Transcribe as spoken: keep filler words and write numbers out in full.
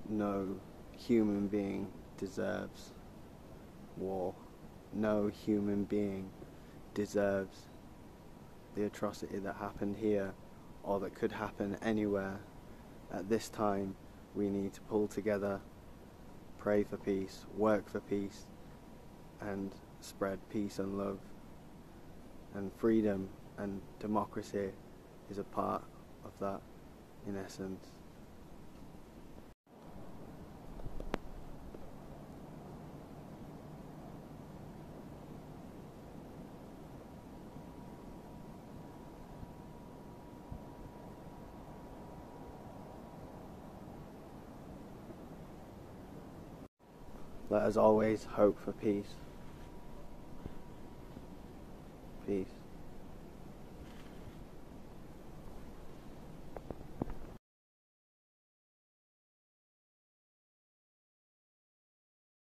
no human being deserves war. No human being deserves the atrocity that happened here, or that could happen anywhere. At this time, we need to pull together, pray for peace, work for peace, and spread peace and love. And freedom and democracy is a part of that, in essence. Let us always hope for peace. Peace.